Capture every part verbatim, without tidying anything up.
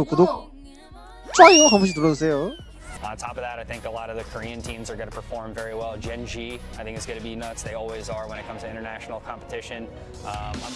구독, 좋아요 한 번씩 눌러주세요. On top of that, I think a lot of the Korean teams are going to perform very well. Gen G, I think, is going to be nuts. They always are when it comes to international competition. Um, I'm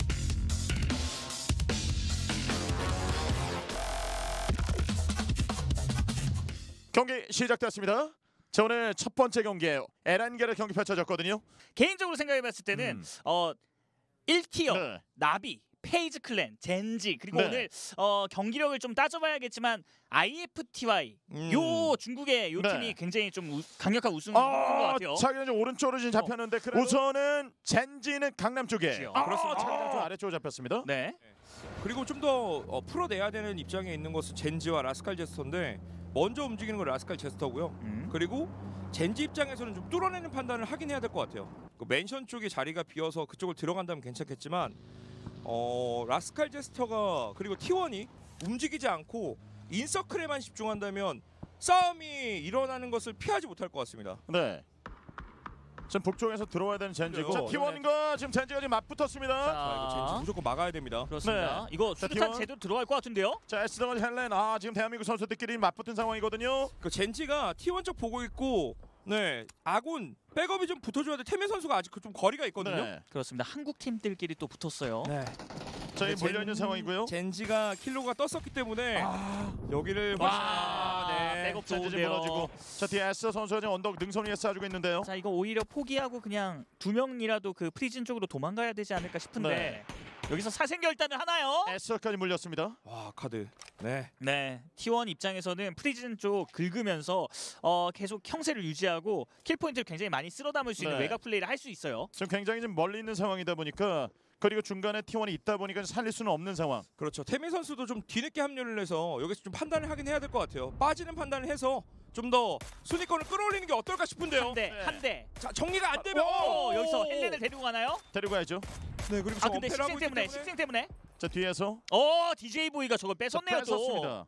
경기 시작됐습니다. 자, 오늘 첫 번째 경기에요. 에란겔의 경기 펼쳐졌거든요. 개인적으로 생각해봤을 때는 음. 어 일 티어, 네. 나비, 페이즈 클랜, 젠지 그리고 네. 오늘 어 경기력을 좀 따져봐야겠지만 아이에프티와이 음. 요 중국의 요 네. 팀이 굉장히 좀 우, 강력한 우승인 것 아, 같아요. 자기는 좀 오른쪽으로 지금 잡혔는데 그래도 우선은 젠지는 강남 쪽에. 그렇지요. 아, 그렇습니다. 자기는 좀 아래쪽으로 잡혔습니다. 네. 그리고 좀 더 어, 풀어내야 되는 입장에 있는 것은 젠지와 라스칼 제스터인데 먼저 움직이는 건 라스칼 제스터고요. 음. 그리고 젠지 입장에서는 좀 뚫어내는 판단을 하긴 해야 될 것 같아요. 그 맨션 쪽에 자리가 비어서 그쪽을 들어간다면 괜찮겠지만 어, 라스칼 제스터가 그리고 티원이 움직이지 않고 인서클에만 집중한다면 싸움이 일어나는 것을 피하지 못할 것 같습니다. 네. 지금 북쪽에서 들어와야 되는 젠지고. 그래요. 자, 티원과 지금 젠지가 지금 맞붙었습니다. 자, 이거 젠지 무조건 막아야 됩니다. 그렇습니다. 네. 이거 자, 수류탄 티원. 제대로 들어갈 것 같은데요? 자, 에스더먼 헬렌. 아, 지금 대한민국 선수들끼리 맞붙은 상황이거든요. 그 젠지가 티원 쪽 보고 있고, 네 아군 백업이 좀 붙어줘야 돼. 태민 선수가 아직 좀 거리가 있거든요. 네. 그렇습니다. 한국 팀들끼리 또 붙었어요. 네. 저희 젠- 몰려 있는 상황이고요. 젠지가 킬로가 떴었기 때문에 여기를 와, 아, 네. 백업 젠지 지금 좋은데요. 무너지고. 자, 뒤에 에스더 선수가 지금 언덕 능선 위에 쏴주고 있는데요. 자, 이거 오히려 포기하고 그냥 두 명이라도 그 프리즌 쪽으로 도망가야 되지 않을까 싶은데 네. 여기서 사생결단을 하나요? 에스더까지 물렸습니다. 와 카드. 네. 네, 티원 입장에서는 프리즌 쪽 긁으면서 어, 계속 형세를 유지하고 킬 포인트를 굉장히 많이 쓸어 담을 수 있는 네. 외곽 플레이를 할 수 있어요. 지금 굉장히 좀 멀리 있는 상황이다 보니까 그리고 중간에 티원이 있다 보니까 살릴 수는 없는 상황. 그렇죠. 태민 선수도 좀 뒤늦게 합류를 해서 여기서 좀 판단을 하긴 해야 될 것 같아요. 빠지는 판단을 해서 좀 더 순위권을 끌어올리는 게 어떨까 싶은데요. 한 대, 네. 한 대. 자 정리가 안 되면 오, 오! 여기서 헬렌을 데리고 가나요? 데리고 가야죠. 네 그리고 아 저 근데 엄폐를 식생 하고 있기 때문에, 식생 때문에. 자, 뒤에서 어, 디제이 보이가 저걸 뺏었네요 또. 뺐었습니다.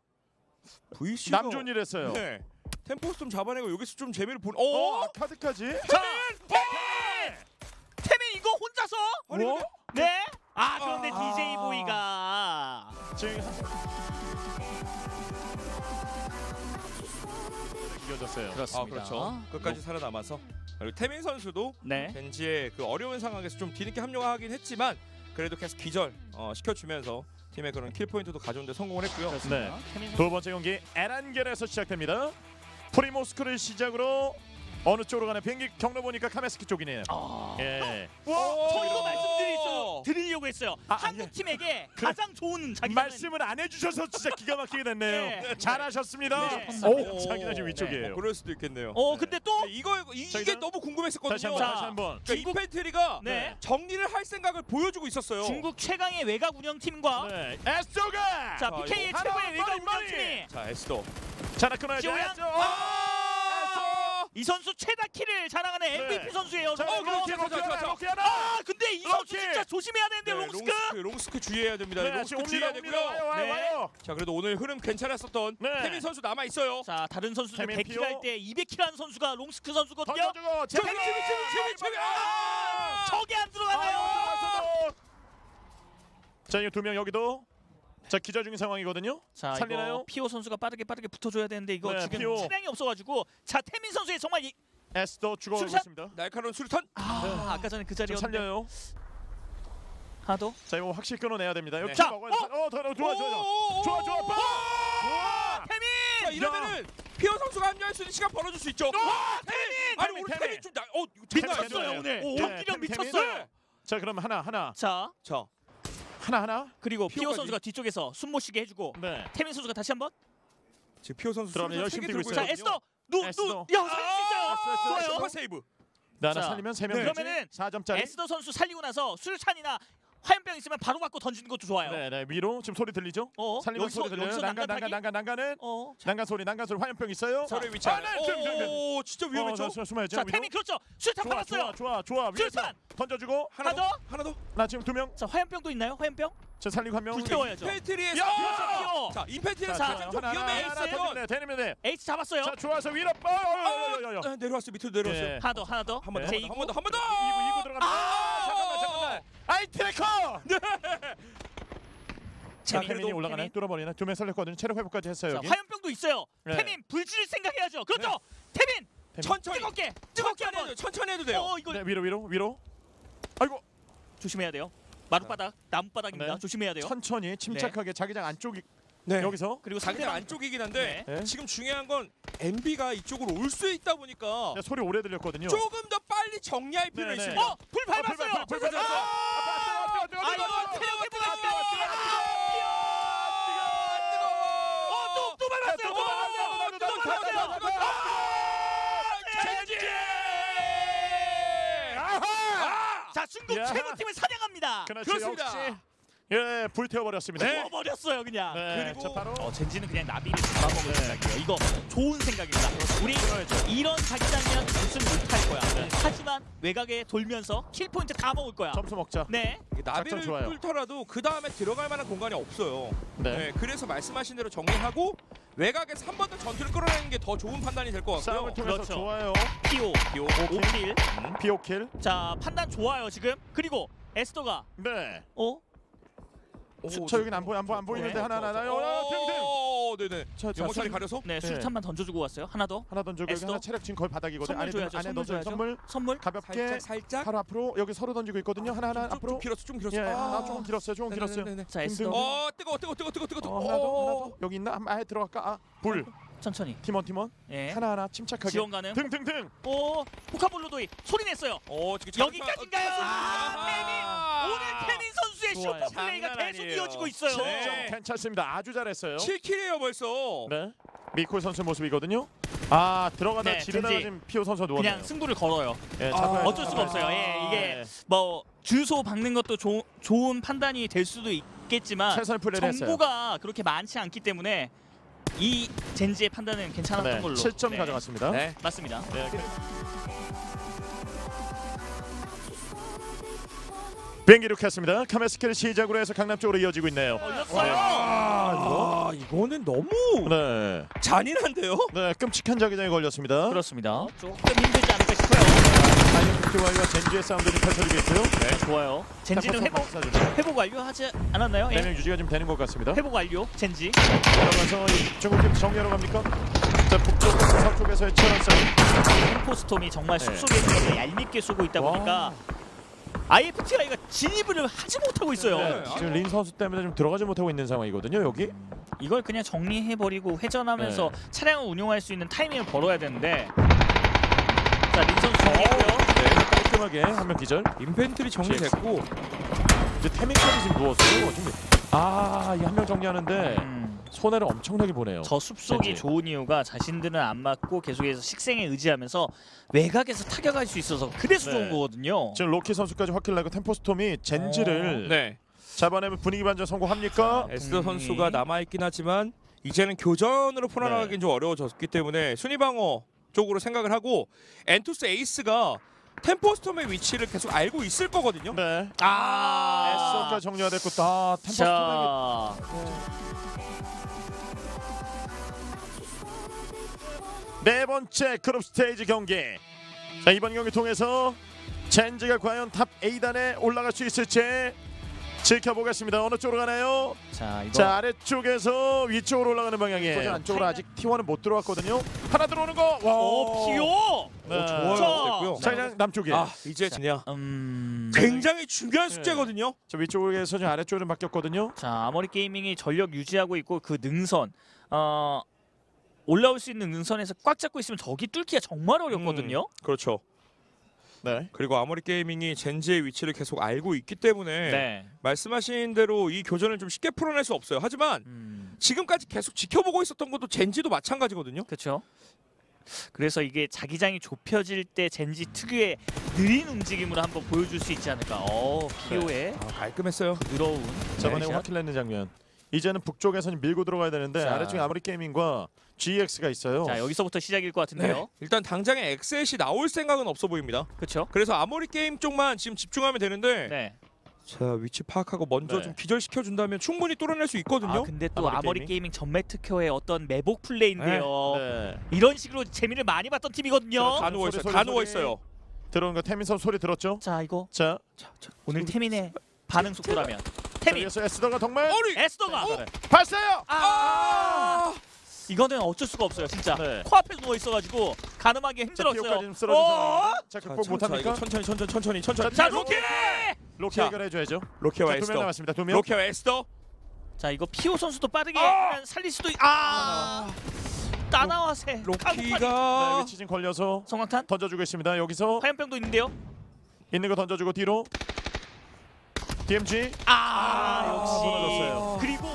브이씨가 남준이랬어요. 네. 템포스 좀 잡아내고 여기서 좀 재미를 본. 어, 오! 아카드까지. 자, 태민! 태민 이거 혼자서? 아니, 뭐? 근데- 네. 아 그런데 아. 디제이 보이가 지금 이어졌어요. 아 그렇죠. 끝까지 살아남아서 그리고 태민 선수도 네. 젠지의 그 어려운 상황에서 좀 뒤늦게 합류하긴 했지만 그래도 계속 기절 어, 시켜주면서 팀의 그런 킬 포인트도 가져오는데 성공을 했고요. 네. 태민 선수. 두 번째 경기 에란겔에서 시작됩니다. 프리모스크를 시작으로 어느 쪽으로 가나 비행기 경로 보니까 카메스키 쪽이네요. 아. 예. 저희도 말씀드리려고 드리려고 했어요. 아, 한국 예. 팀에게 그- 가장 좋은 자기 말씀을 안 해주셔서 진짜 기가 막히게 됐네요. 네. 잘하셨습니다. 네. 오, 자기가 지금 위쪽이에요. 뭐 그럴 수도 있겠네요. 어 근데 또 네, 이거 이, 자, 이게 이제 너무 다시 궁금했었거든요. 한번 자, 다시 한번. 그러니까 인펜트리가 네. 정리를 할 생각을 보여주고 있었어요. 중국 최강의 외곽 운영팀과 네. 에스조가. 자 자, 비케이의 이거 최고의 하나, 외곽 머리, 머리. 운영팀이 자 에스더. 자, 나 끊어야죠. 지호양. 에스조. 아! 이 선수 최다 킬을 자랑하는 엠브이피 네. 선수예요. 자, 어, 로키, 자, 로키 자, 자, 하나, 자. 로키 하나. 아 근데 이 선수 로키. 진짜 조심해야 되는데 네, 롱스크. 롱스크 롱스크 주의해야 됩니다. 네, 롱스크 지금 옵니다, 주의해야 옵니다. 되고요. 와요, 와요, 네. 와요. 자 그래도 오늘 흐름 괜찮았었던 네. 태민 선수 남아 있어요. 자 다른 선수들 태민 백 킬 피오. 할 때 이백 킬 하는 선수가 롱스크 선수거든요. 던져주고. 재민 재민 재민 재민 재민. 아! 저게 안 들어가나요? 아, 자, 이 두 명 여기도 자 기절 중인 상황이거든요. 자 살리나요? 이거 피오 선수가 빠르게 빠르게 붙어줘야 되는데 이거 네, 지금 피오. 차량이 없어가지고 자 태민 선수의 정말 이, 에스도 죽어가고 술샷? 있습니다. 날카로운 수류탄. 아 아까 전에 그 좀 자리였는데 살려요. 하나 더. 자, 이거 확실히 끊어내야 됩니다. 여기 네. 자, 먹어야 돼. 어, 더, 더, 좋아, 좋아, 좋아. 오! 좋아, 좋아, 빨리. 아, 태민! 자, 이러면은 피어 선수가 합류할 수 있는 시간 벌어줄 수 있죠. 와 태민! 아니 태민, 오늘 태민. 태민 좀 나. 어 태민, 장난 태민. 아니었어요 오늘. 오, 네, 경기력 태민, 태민. 미쳤어요. 자, 그럼 하나, 하나, 자 자 하나, 하나. 그리고 피오 피오까지. 선수가 뒤쪽에서 숨 못 쉬게 해주고 네. 태민 선수가 다시 한번. 지금 피어 선수 들어가면 수류탄 열심히 세개 뛰고 들고 있어요. 자 있거든요. 에스더 에스더. 누누야 살릴 수 있어요. 에스더, 에스더. 좋아요. 슈퍼 세이브. 나 하나 자, 살리면 세 명. 네. 그러면은 사 점짜리. 에스더 선수 살리고 나서 수류탄이나 화염병 있으면 바로 갖고 던지는 것도 좋아요. 네, 네. 위로 지금 소리 들리죠? 어 살리면 여기서 소리 들려요. 여기서 난간, 난간 난간, 난간, 난간은 어. 난간 소리, 난간 소리. 화염병 있어요? 서로의 위치 아, 안에. 네, 좀, 좀, 좀. 오 진짜 위험했죠. 어, 저, 숨어야죠. 자 위로. 태민 그렇죠. 수류탄 좋아, 받았어요. 좋아, 좋아, 좋아. 위에서 수류탄. 던져주고. 하나 하나 더. 더. 하나 더. 나 지금 두 명. 자 화염병도 있나요? 화염병? 저 살리고 한 명. 불태워야죠. 인펜트리에서. 야! 피오. 자 인펜트리에서 자, 가장 좀 하나, 위험해. 하나, 하나, 에이스. 대리면 돼, 대리면 돼. 에이스 잡았어요. 자, 좋아서 위로. 어, 어, 어, 어, 어, 어. 아, 내려왔어요. 밑으로 내려왔어요. 예. 하나 더 하나 더. 한 번 더, 제 한 번 더, 한 번 더. 이구, 이구 들어간다. 아! 잠깐만, 잠깐만. 아이 트래커. 자, 태민, 태민이 그래도 올라가네. 태민. 뚫어버리네. 두 명 살렸거든요. 체력 회복까지 했어요. 자, 여기. 화염병도 있어요. 네. 태민 불 줄 생각해야죠. 그렇죠. 태민 태민. 천천히 뜨겁게 뜨겁게 천천히 한번. 해도 천천히 해도 돼요. 어 이거 네, 위로 위로 위로. 아이고. 조심해야 돼요. 마룻바닥 나무바닥입니다. 네. 조심해야 돼요. 천천히 침착하게 자기장 안쪽이 네. 여기서 그리고 자기장 상대방 안쪽이긴 한데 네. 지금 중요한 건 엠비가 이쪽으로 올 수 있다 보니까 네, 소리 오래 들렸거든요. 조금 더 빨리 정리할 필요가 네, 네. 있습니다. 어! 불 밟았어요! 불, 불, 불, 불, 불, 불. 아! 아 이거 체력 회복합니다! 어! 또! 또 밟았어요! 또 밟았어요! 또 밟았어요! 자 중국 야. 최고팀을 사냥합니다! 그렇죠. 그렇습니다. 역시 예, 불태워버렸습니다. 네. 버렸어요 그냥! 네, 그리고- 자, 바로 어, 젠지는 그냥 나비를 잡아먹을 네. 생각이에요. 이거 좋은 생각입니다. 우리 이런 자기장면 우승 못할 거야. 네. 하지만 외곽에 돌면서 킬 포인트 다 먹을 거야. 점수 먹자. 네. 나비를 좋아요. 뚫더라도 그 다음에 들어갈 만한 공간이 없어요. 네. 네, 그래서 말씀하신 대로 정리하고 외곽에서 한 번 더 전투를 끌어내는 게 더 좋은 판단이 될 것 같고요. 싸움을 통해서 그렇죠. 좋아요. 피오, 요, 오 킬. 비오킬. 자 판단 좋아요 지금. 그리고 에스더가 네. 어? 오, 저, 저 여기는 안 보여 안, 보, 안 보이는데 네. 하나 하나 하나. 오, 어, 등등. 네네. 자, 자, 연막자리 수- 가려서 네, 수류탄만 던져주고 왔어요. 하나 더. 하나 던져고 여기 에스더? 하나 체력 지금 거의 바닥이거든. 선물 안에 줘야죠, 안에 선물 넣어줘요. 줘야죠. 선물 선물. 가볍게 살짝 살짝. 바로 앞으로 여기 서로 던지고 있거든요. 하나 하나 좀, 앞으로. 좀 길었어, 좀 길었어. 예, 아, 조금 길었어요. 조금 길었어요. 네네네네. 자 등등. 에스더. 어, 뜨거, 뜨거, 뜨거, 뜨거, 뜨거. 어, 하나 더 하나 더. 여기 있나? 한- 아예 들어갈까? 아, 불. 천천히. 팀원 팀원. 예. 하나 하나 침착하게. 지원 가능. 등등등. 오 포카볼로도이 소리 냈어요. 어, 지금 여기까지인가요? 아, 태민. 오늘 태민 선수의 좋아요. 슈퍼 플레이가 장난 계속 아니에요. 이어지고 있어요. 네. 괜찮습니다. 아주 잘했어요. 칠 킬이에요 벌써. 네. 미콜 선수 모습이거든요. 아, 들어가다 네, 지르다가 젠지. 지금 피오 선수 누웠네요. 그냥 승부를 걸어요. 예, 아, 잡아야 어쩔 수가 없어요. 예, 이게 네. 뭐 주소 박는 것도 조, 좋은 판단이 될 수도 있겠지만 최선의 플레이를 했어요. 정보가 그렇게 많지 않기 때문에 이 젠지의 판단은 괜찮았던 네, 걸로. 칠 점 네, 가져갔습니다. 네. 맞습니다. 네. 비행기 이륙했습니다. 카메스키를 시작으로 해서 강남 쪽으로 이어지고 있네요. 걸렸어요. 아, 아, 이거는 너무 네. 잔인한데요? 네, 끔찍한 자기장이 걸렸습니다. 그렇습니다. 조금 힘들지 않을까 싶어요. 다이어트와이와 젠지의 싸움들이 펼쳐지고 있고요. 네, 좋아요. 젠지는 회복 회복 완료하지 않았나요? 네명 예. 유지가 좀 되는 것 같습니다. 회복 완료. 젠지. 들어가서 이 중국팀 정리하러 갑니까? 자, 북쪽, 서쪽에서의 치열한 싸움. 템포스톰이 정말 네. 숲속에 있어서 얄밉게 쏘고 있다 와. 보니까 아이에프티아이가 진입을 하지 못하고 있어요. 네, 지금 린 선수 때문에 좀 들어가지 못하고 있는 상황이거든요. 여기. 이걸 그냥 정리해버리고 회전하면서 네. 차량을 운용할 수 있는 타이밍을 벌어야 되는데 자, 린 선수 정리했고요. 네, 깔끔하게 한 명 기절. 인펜트리 정리됐고 이제 태민까지 지금 누웠어요. 지금 아, 이 한 명 정리하는데 음, 손해를 엄청나게 보네요. 저 숲속이 젠지. 좋은 이유가 자신들은 안 맞고 계속해서 식생에 의지하면서 외곽에서 타격할 수 있어서 그래서 네. 좋은 거거든요. 지금 로키 선수까지 확킬 나고 템포스톰이 젠지를 네. 잡아내면 분위기 반전 성공합니까? 에스더 분명히. 선수가 남아있긴 하지만 이제는 교전으로 풀어나가긴 좀 어려워졌기 때문에 순위방어 쪽으로 생각을 하고 엔투스 에이스가 템포스톰의 위치를 계속 알고 있을 거거든요. 네. 아, 에스오까지 정리가 됐고 다 템포스톰에게 자, 네 번째 그룹 스테이지 경기. 자, 이번 경기 통해서 젠지가 과연 탑 에이단에 올라갈 수 있을지 지켜보겠습니다. 어느 쪽으로 가나요? 자 이거 자, 아래쪽에서 위쪽으로 올라가는 방향이에요. 안쪽으로 아직 티원은 못 들어왔거든요. 하나 들어오는 거. 와. 오 피오. 네. 좋아요. 자, 됐고요. 자, 그냥 남쪽에. 아, 이제 진짜 음. 굉장히 중요한 숙제거든요. 저 위쪽에서 지금 아래쪽으로 바뀌었거든요. 자 아머리 게이밍이 전력 유지하고 있고 그 능선 어 올라올 수 있는 능선에서 꽉 잡고 있으면 저기 뚫기가 정말 어렵거든요. 그렇죠. 네. 그리고 아머리 게이밍이 젠지의 위치를 계속 알고 있기 때문에 네. 말씀하신 대로 이 교전을 좀 쉽게 풀어낼 수 없어요. 하지만 음, 지금까지 계속 지켜보고 있었던 것도 젠지도 마찬가지거든요. 그렇죠. 그래서 이게 자기장이 좁혀질 때 젠지 특유의 느린 움직임으로 한번 보여줄 수 있지 않을까. 어 피오의 아, 깔끔했어요. 부드러운 저번에 네, 확킬 냈는 장면. 이제는 북쪽에서는 밀고 들어가야 되는데 자. 아래쪽에 아머리 게이밍과 지엑스가 있어요. 자 여기서부터 시작일 것 같은데요. 네. 일단 당장에 엑셋이 나올 생각은 없어 보입니다. 그렇죠. 그래서 아머리 게임 쪽만 지금 집중하면 되는데 네. 자 위치 파악하고 먼저 네. 좀 기절시켜 준다면 충분히 뚫어낼 수 있거든요. 아 근데 또 아머리 아머리 게이밍? 게이밍 전매 특허의 어떤 매복 플레이인데요. 네. 이런 식으로 재미를 많이 봤던 팀이거든요. 다 누워 있어요. 소리, 다 소리, 누워 소리. 있어요. 들어온 거 태민 선수 소리 들었죠? 자 이거 자, 오늘 태민의 반응 속도라면 태민. 위에서 에스더가 정말 어리! 에스더가 네. 봤어요. 아! 이거는 어쩔 수가 없어요 진짜. 네. 코앞에 누워 있어가지고 가늠하기 자, 힘들었어요. 피오까지 좀 쓰러진 어? 상황. 자, 자, 극복 자, 못합니까? 이거 천천히 천천히 천천히 천천히. 자 자, 로키. 로키 자. 해결해줘야죠. 로키와 자, 두명 에스더. 남았습니다. 두 명. 로키와 에스더. 자 이거 피오 선수도 빠르게 아! 하면 살릴 수도 있. 아 따나와세. 네, 로키가 위치 좀 걸려서 성광탄. 던져주고 있습니다. 여기서 화염병도 있는데요. 있는 거 던져주고 뒤로. 디엠지. 아, 아, 역시. 무너졌어요. 그리고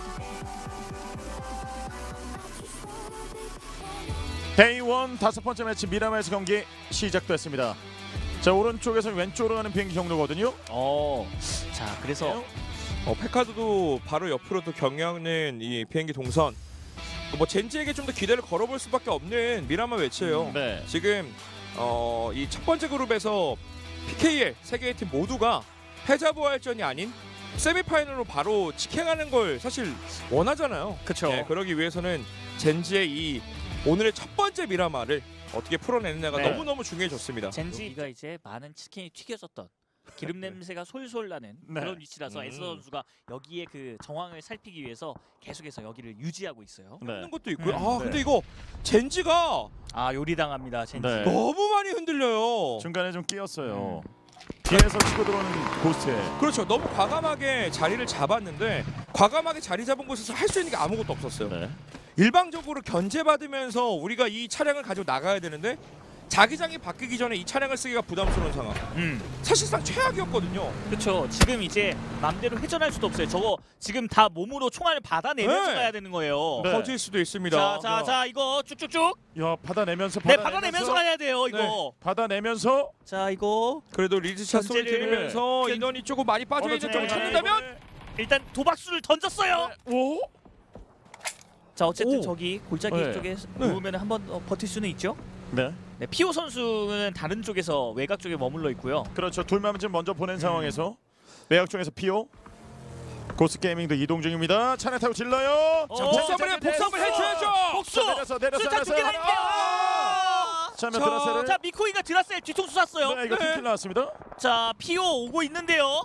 데이원 다섯 번째 매치 미라마에서 경기 시작됐습니다. 자, 오른쪽에서 왼쪽으로 가는 비행기 경로거든요. 어. 자 그래서 어, 페카드도 바로 옆으로 또 경영하는 이 비행기 동선. 뭐 젠지에게 좀 더 기대를 걸어볼 수밖에 없는 미라마 매치예요. 네. 지금 어, 이 첫 번째 그룹에서 피케이엘 세 개의 팀 모두가 패자부활전이 아닌 세미파이널로 바로 직행하는 걸 사실 원하잖아요. 그쵸. 네, 그러기 위해서는 젠지의 이 오늘의 첫 번째 미라마를 어떻게 풀어내느냐가 네. 너무너무 중요해졌습니다. 젠지가 이제 많은 치킨이 튀겨졌던 기름 냄새가 솔솔 나는 네. 그런 위치라서 음. 에스더 선수가 여기에 그 정황을 살피기 위해서 계속해서 여기를 유지하고 있어요. 네. 하는 것도 있고요. 음, 아 네. 근데 이거 젠지가 아 요리당합니다 젠지. 네. 너무 많이 흔들려요. 중간에 좀 끼었어요. 음. 뒤에서 치고 들어오는 고스트에. 그렇죠. 너무 과감하게 자리를 잡았는데 과감하게 자리 잡은 곳에서 할 수 있는 게 아무것도 없었어요. 네. 일방적으로 견제받으면서 우리가 이 차량을 가지고 나가야 되는데 자기장이 바뀌기 전에 이 차량을 쓰기가 부담스러운 상황. 음. 사실상 최악이었거든요. 그렇죠. 지금 이제 맘대로 회전할 수도 없어요. 저거 지금 다 몸으로 총알을 받아내면서 네. 가야 되는 거예요. 네. 터질 수도 있습니다. 자, 자, 자, 이거 쭉쭉쭉. 야, 받아내면서 네, 받아내면서, 받아내면서 가야 돼요, 이거. 받아내면서 자, 이거 그래도 리즈차 소리 견제를- 들으면서 견- 인원이 조금 많이 빠져 어느 있는 쪽으로 쪽을 가나요, 찾는다면 이번에? 일단 도박수를 던졌어요. 오? 자, 어쨌든 오. 저기 골짜기 네. 쪽에 네. 누우면 한번 어, 버틸 수는 있죠. 네. 네, 피오 선수는 다른 쪽에서 외곽 쪽에 머물러 있고요. 그렇죠. 둘만 지금 먼저 보낸 상황에서 외곽 쪽에서 피오. 고스 게이밍도 이동 중입니다. 차량 타고 질러요. 어, 자, 복수함을 해, 자, 복수함을 내렸어. 해줘야죠. 복수! 자, 내려서 내려서 술탄 내려서. 두개 날게요. 자, 자, 드라셀을. 자, 미코이가 드라셀 뒤통수 쐈어요. 네, 이거 네. 킬 나왔습니다. 자, 피오 오고 있는데요.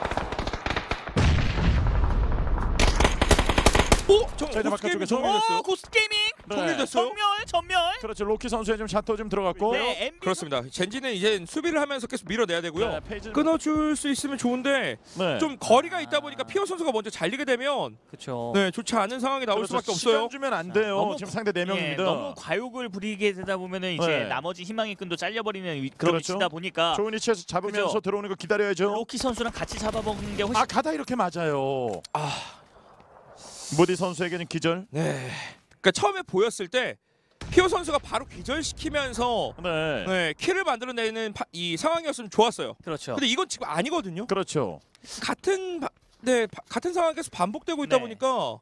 오! 저 자, 이제 고스 바깥쪽에 게임이 정리- 정리됐어요. 오, 고스트 게이밍. 네. 정리됐어요. 전멸, 전멸. 그렇죠. 로키 선수의 좀 샷도 좀 들어갔고. 네, 엠비 그렇습니다. 젠지는 이제 수비를 하면서 계속 밀어내야 되고요. 네, 페이지 끊어줄 수 있으면 좋은데 네. 좀 거리가 있다 보니까 피오 선수가 먼저 잘리게 되면 그렇죠. 네 좋지 않은 상황이 나올 그렇죠. 수밖에 시간 없어요. 주면 안 돼요. 너무 지금 상대 네 명입니다. 예, 너무 과욕을 부리게 되다 보면은 이제 네. 나머지 희망의 끈도 잘려버리는 위, 그런 그렇죠. 위치다 보니까 좋은 위치에서 잡으면서 그죠. 들어오는 거 기다려야죠. 로키 선수랑 같이 잡아먹는 게 훨씬 아, 가다 이렇게 맞아요. 아, 무디 선수에게는 기절. 네. 그러니까 처음에 보였을 때 피오 선수가 바로 기절시키면서 네. 네, 킬을 만들어내는 파, 이 상황이었으면 좋았어요. 그렇죠. 근데 이건 지금 아니거든요. 그렇죠. 같은 바, 네 바, 같은 상황이 계속 반복되고 있다 네. 보니까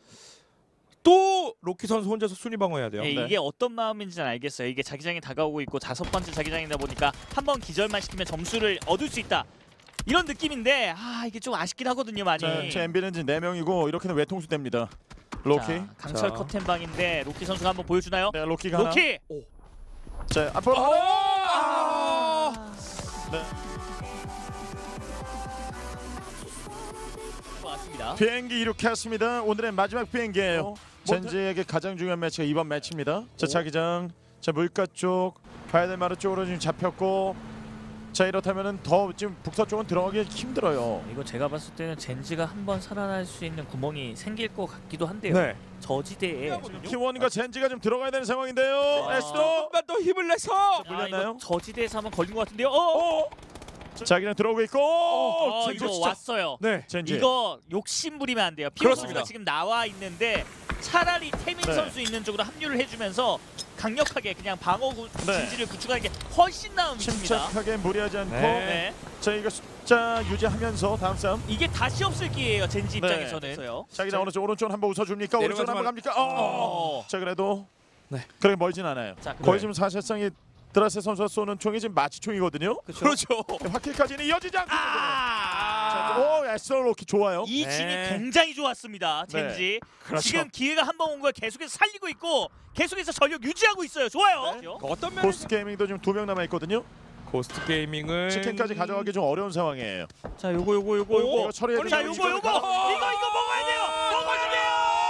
또 로키 선수 혼자서 순위 방어해야 돼요. 예, 네. 이게 어떤 마음인지는 알겠어요. 이게 자기장이 다가오고 있고 다섯 번째 자기장이다 보니까 한 번 기절만 시키면 점수를 얻을 수 있다. 이런 느낌인데 아 이게 좀 아쉽긴 하거든요 많이. 자, 제 엠비는 지금 네 명이고 이렇게는 외통수 됩니다. 로키. 자, 강철 자. 커튼방인데 로키 선수가 한번 보여주나요? 네, 로키가 하나. 로키. 자, 앞으로. 어! 아! 네. 맞습니다. 비행기 이륙했습니다. 오늘의 마지막 비행기예요. 젠지에게 가장 중요한 매치가 이번 매치입니다. 자, 자기장. 자, 물가 쪽 바이델마르 쪽으로 지금 잡혔고. 자, 이렇다면은 더 지금 북서 쪽은 들어가기 힘들어요. 이거 제가 봤을 때는 젠지가 한번 살아날 수 있는 구멍이 생길 것 같기도 한데요. 네. 저지대에 키원과 젠지가 좀 들어가야 되는 상황인데요. 네. 에스도. 조금만 더 힘을 내서 아, 물렸나요? 이거 저지대에서 한번 걸린 것 같은데요. 어, 어. 자, 그냥 들어오고 있고. 어, 젠지 이거 진짜- 왔어요. 네. 젠지. 이거 욕심 부리면 안 돼요. 피오 그렇습니다. 선수가 지금 나와 있는데 차라리 태민 네. 선수 있는 쪽으로 합류를 해주면서 강력하게 그냥 방어 구, 네. 진지를 구축하는 게 훨씬 나은 위치입니다. 침착하게 무리하지 않고. 네. 네. 자, 이거 숫자 유지하면서 다음 싸움. 이게 다시 없을 기회예요. 젠지 네. 입장에서는. 자기장 오른쪽 오른쪽 한번 웃어줍니까? 오른쪽 내려가지 한번 말- 갑니까? 어. 어. 자, 그래도 네. 그렇게 멀진 않아요. 자, 거의 네. 지금 사실상 이 드라세 선수가 쏘는 총이 지금 마취총이거든요. 그렇죠. 확킬까지는 이어지지 않고. 아! 오, 에스더 로키 좋아요. 이 네. 진이 굉장히 좋았습니다. 젠지. 그렇죠. 지금 기회가 한 번 온 걸 계속해서 살리고 있고 계속해서 전력 유지하고 있어요. 좋아요. 네. 어떤 면에서 고스트 게이밍도 지금 두 명 남아 있거든요. 고스트 게이밍은 치킨까지 가져가기 좀 어려운 상황이에요. 자, 요거 요거 요거 오, 요거. 이거 처리해 아니, 자, 주면 요거 요거 이거 가져- 이거 먹어야 돼요. 먹어주세요.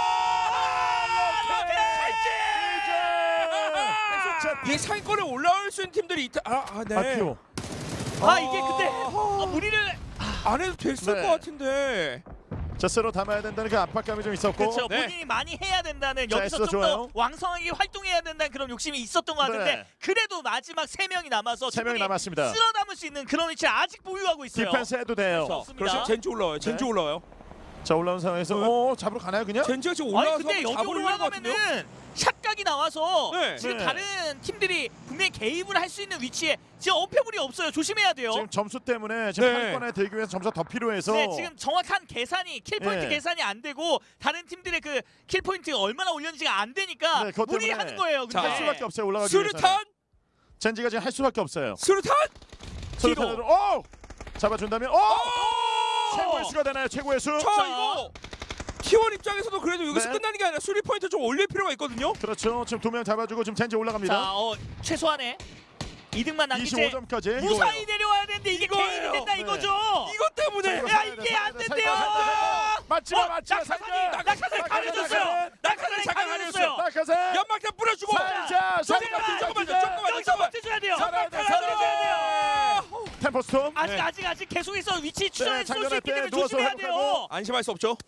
이 상위권에 올라올 수 있는 팀들이 있다. 아, 아 네. 아피오. 아, 이게 근데 아, 무리를 안 해도 됐을 네. 것 같은데. 자, 쓰러 담아야 된다는 그 압박감이 좀 있었고. 그렇죠. 네. 본인이 많이 해야 된다는 자, 여기서 에스더 좀 더 좋아요. 왕성하게 활동해야 된다는 그런 욕심이 있었던 것 같은데 네. 그래도 마지막 세 명이 남아서 세 명이 충분히 남았습니다. 쓸어 담을 수 있는 그런 위치를 아직 보유하고 있어요. 디펜스 해도 돼요. 자, 좋습니다. 그렇죠. 젠지 올라와요. 젠지 네. 올라와요. 자, 올라온 상황에서 어, 잡으러 가나요, 그냥? 젠지가 지금 아니 올라와서 근데 여기 잡으려고 하는 것 같은데요? 올라가면은 샷각이 나와서 네. 지금 네. 다른 팀들이 분명히 개입을 할 수 있는 위치에 지금 어폐물이 없어요. 조심해야 돼요. 지금 점수 때문에 지금 네. 팔권에 들기 위해서 점수가 더 필요해서 네, 지금 정확한 계산이 킬 포인트 예. 계산이 안 되고 다른 팀들의 그 킬 포인트 얼마나 올렸는지가 안 되니까 네, 그것 때문에 무리하는 거예요. 자, 근데 할 수밖에 없어요. 올라가기 위해서. 수류탄! 젠지가 지금 할 수밖에 없어요. 수류탄! 수류탄으로 오! 잡아준다면 오! 최고의 수가 되나요? 최고의 수? 자, 이거 티원 입장에서도 그래도 여기서 네. 끝나는 게 아니라 수리 포인트 좀 올릴 필요가 있거든요. 그렇죠. 지금 두 명 잡아주고 지금 젠지 올라갑니다. 자, 어, 최소한의 이 등만 남기 이십오 점까지. 무사히 내려와야 되는데 이게 이거예요. 개입이 된다 네. 이거죠. 이것 때문에 자, 이거 야, 살려야 돼, 이게 살려야 안 돼, 된대요. 살려야 돼. 맞지마 어, 맞지마 낙하산이 낙하산이 가려졌어요. 낙하산이 잠깐 가려졌어요. 낙하산. 연막탄 뿌려주고 살자 조금만 살자 조금만 조금만 여기서 버텨줘야 돼요. 살아야 돼, 버텨줘야 살아야 돼요. 템포스톰. 아직 네. 아직 아직 계속해서 위치 추적해 쏠 수 장전할 있기 때 때문에 누워서 조심해야 회복하고. 돼요. 안심할 수 없죠.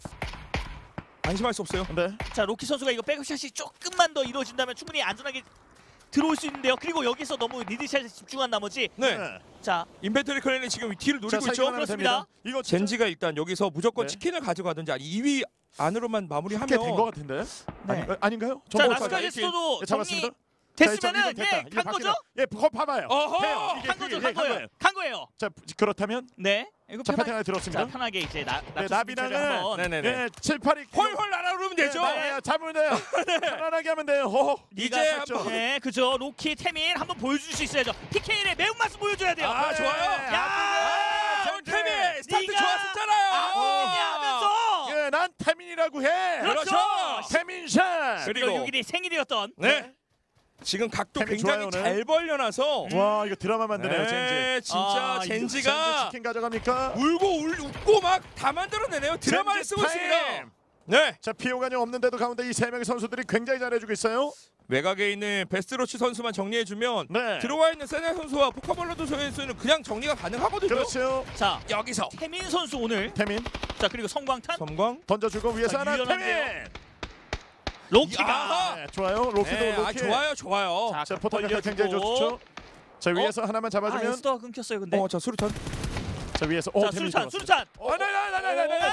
안심할 수 없어요. 네. 자, 로키 선수가 이거 백업샷이 조금만 더 이루어진다면 충분히 안전하게 들어올 수 있는데요. 그리고 여기서 너무 리드샷에 집중한 나머지 네. 자, 인벤토리 클랜이 지금 뒤를 노리고 자, 있죠. 살기만 하면 그렇습니다. 됩니다. 이거 진짜 젠지가 일단 여기서 무조건 네. 치킨을 가져가든지 아니 이 위 안으로만 마무리하면 꽤 된 것 같은데. 네. 아니, 아닌가요? 자, 정보 라스카 가져가- 제스터도 예, 정리 잡았습니다. 됐으면은 자, 이거 됐다. 네, 이거 간 바뀌나? 거죠? 예, 그거 봐봐요. 어허! 해요. 이게 간 거죠, 그게 간 이게 거예요. 간 거예요. 자, 그렇다면 네. 이거 자, 편하, 패턴이 들었습니다. 자, 편하게 이제 나 네, 나비나는 한번 네네네. 예, 칠, 팔이 헐헐 날아오르면 되죠. 네, 네, 잡으면 돼요. 편안하게 하면 돼요. 호. 이제 이제 한번 네, 그죠. 로키 태민 한번 보여줄 수 있어야죠. 피케이의 매운맛을 보여줘야 돼요. 아, 좋아요. 야, 아, 정태민 스타트 네가 좋았었잖아요. 아버지냐 하면서 예, 난 태민이라고 해. 그렇죠. 태민샷. 그리고- 그리고 여기 생일이었던 네. 지금 각도 태민 굉장히 좋아요, 잘 벌려놔서 와, 이거 드라마 만드네요, 젠지. 네, 진짜 아, 젠지 젠지가 치킨 가져갑니까? 울고 울, 웃고 막 다 만들어내네요. 드라마를 젠지 쓰고 타임. 있습니다. 네. 자, 피오가 좀 없는데도 가운데 이 세 명의 선수들이 굉장히 잘해주고 있어요. 외곽에 있는 베스트로치 선수만 정리해주면 네. 들어와 있는 세네 선수와 포카볼러드 선수는 그냥 정리가 가능하거든요. 그렇죠. 자, 여기서 태민 선수 오늘 태민 자, 그리고 성광탄 섬광. 던져주고 위에서 자, 하나 유연한데요. 태민. 로키가 아하! 네, 좋아요. 로키도 네, 로키. 아, 좋아요, 좋아요. 자, 자, 포탑 역할 벌려주고. 굉장히 좋죠. 자, 위에서 하나만 아, 잡아주면 에스더가 끊겼어요, 근데. 어, 자 수류탄. 자, 위에서 오, 자, 태민이 수류탄, 들어갔어요. 수류탄. 어, 네, 네, 네, 네, 네, 네.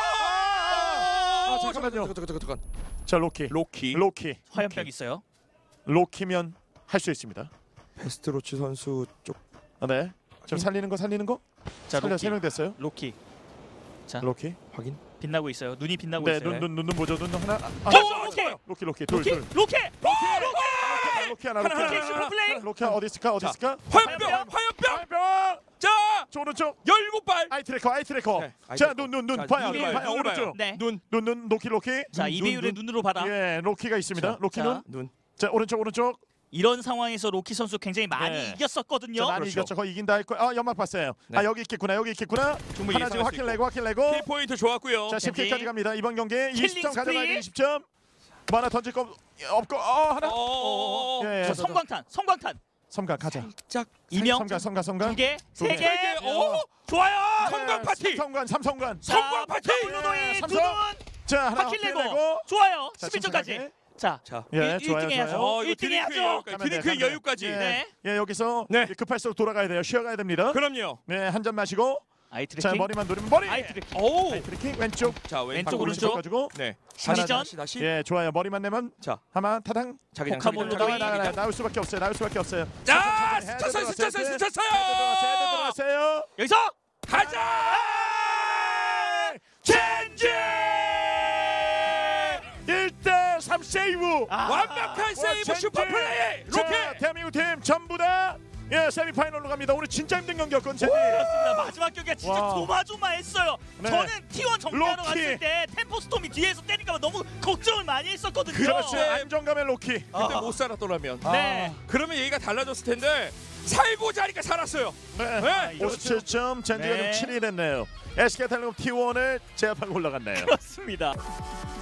아, 잠깐만요. 잠깐, 잠깐, 잠깐. 자, 로키. 로키. 로키. 화염병 있어요. 로키면 할 수 있습니다. 베스트로치 선수 쪽. 아, 네. 좀 살리는 거 살리는 거? 자, 살려 로키. 세 명 됐어요. 로키. 자, 로키. 확인. 빛나고 있어요. 눈이 빛나고 네, 있어요. 눈 눈 눈 눈 보죠. 눈 하나. 아, 어, 아, 로키. 로키 로키 둘 로키. 둘. 로키. 로키, 로키 하나. 하나, 로키 하나, 하나. 슈퍼 플레이. 로키 어디 있을까? 어디 자. 있을까? 화염병, 화염병. 화염병. 화염병. 자, 저 오른쪽. 열일곱 발. 아이 트래커, 아이 트래커. 네, 아이 자, 트래커. 눈 눈 눈 자, 봐요. 눈을 눈 봐요, 봐요. 눈을 오른쪽. 네. 눈, 눈 눈 로키 로키. 자, 눈, 이배율의 눈, 눈으로 봐라. 예, 로키가 있습니다. 자, 로키는 자. 눈. 자, 오른쪽 오른쪽. 이런 상황에서 로키 선수 굉장히 많이 네. 이겼었거든요. 자, 많이 그렇죠. 이겼죠. 거의 이긴다 할 거. 아, 연막 봤어요. 네. 아, 여기 있겠구나. 여기 있겠구나. 충분히 하나 지금 예상할 수 확인 있고. 내고 확인 내고. 킬 포인트 좋았고요. 자, 십 킬까지 갑니다. 이번 경기 이십 점 스프리. 가져가야 돼. 이십 점. 뭐 하나 던질 거 없- 없고 어, 하나. 어, 예, 자, 성광탄, 성광탄. 섬가 가자. 짝. 이명 섬가 섬가 섬가. 두 개, 두 세 개. 개. 세 개. 오! 좋아요. 성광 파티. 삼성관 삼성관. 성광 파티. 블루노이 두 삼성. 분. 자, 하나 확킬 확인 내고. 내고. 좋아요. 자, 십일 점까지. 침착하게. 자, 자. 예, 일- 좋아요, 일 등 해야죠. 좋아요. 어, 이거 일 등 드링크의 해야죠. 여유까지. 드링크의 여유까지. 예. 네. 예, 여기서 네. 급할수록 돌아가야 돼요. 쉬어가야 됩니다. 그럼요. 네, 한 잔 마시고. 아이 자, 트래킹. 머리만 노리면 머리. 아이 트래킹. 오. 아이 트래킹 왼쪽. 자, 왼쪽, 오른쪽. 오른쪽. 가지고. 네. 심리전. 다시 다시. 예, 좋아요. 머리만 내면 자, 하마 타당. 자기장 포카몰로 자기장, 나와, 나와 자기장. 나와 나올 수밖에 없어요. 나올 수밖에 없어요. 자, 천천히, 스쳤어요, 헤드 스쳤어요, 들어갔어요. 스쳤어요. 들어갔어요. 헤드 들어갔어요. 여기서 가자! 젠지! 일 대 삼 세이브. 아, 완벽한 세이브 젠지. 슈퍼플레이! 자, 로켓! 대한민국 팀 전부 다 예, 세미파이널로 갑니다. 오늘 진짜 힘든 경기였건 젠지. 그렇습니다. 마지막 경기가 진짜 와. 조마조마했어요. 네. 저는 티원 정리하러 로키. 갔을 때 템포스톰이 뒤에서 때릴까 봐 너무 걱정을 많이 했었거든요. 그렇죠. 안정감의 로키. 그때 못 살았더라면. 네. 그러면 얘기가 달라졌을 텐데 살고자 하니까 살았어요. 네. 네. 오십칠 점 젠지가 네. 좀 칠 위 됐네요. 에스케이텔레콤 티 원을 제압하고 올라갔네요. 그렇습니다.